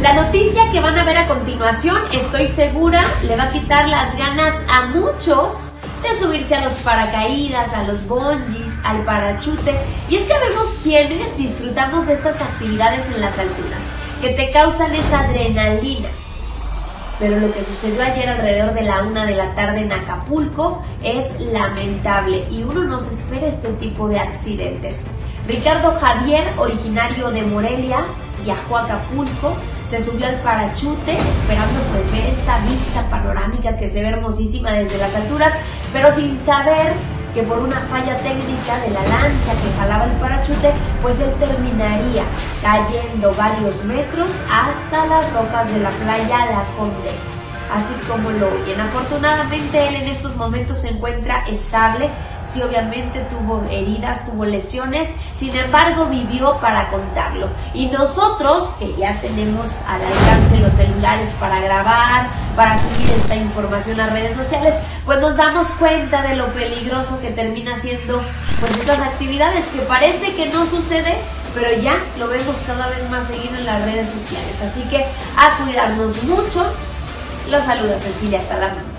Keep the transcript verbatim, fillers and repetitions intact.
La noticia que van a ver a continuación, estoy segura, le va a quitar las ganas a muchos de subirse a los paracaídas, a los bungees, al parachute. Y es que vemos quienes disfrutamos de estas actividades en las alturas, que te causan esa adrenalina. Pero lo que sucedió ayer alrededor de la una de la tarde en Acapulco es lamentable y uno no se espera este tipo de accidentes. Ricardo Javier, originario de Morelia, viajó a Acapulco, se subió al parachute esperando pues ver esta vista panorámica que se ve hermosísima desde las alturas, pero sin saber que por una falla técnica de la lancha que jalaba el parachute, pues él terminaría cayendo varios metros hasta las rocas de la playa La Condesa, así como lo oyen. Afortunadamente él en estos momentos se encuentra estable, sí, obviamente tuvo heridas, tuvo lesiones, sin embargo vivió para contarlo. Y nosotros, que ya tenemos al alcance los celulares para grabar, para subir esta información a redes sociales, pues nos damos cuenta de lo peligroso que termina siendo pues estas actividades, que parece que no sucede, pero ya lo vemos cada vez más seguido en las redes sociales. Así que a cuidarnos mucho. Los saluda Cecilia Salamanca.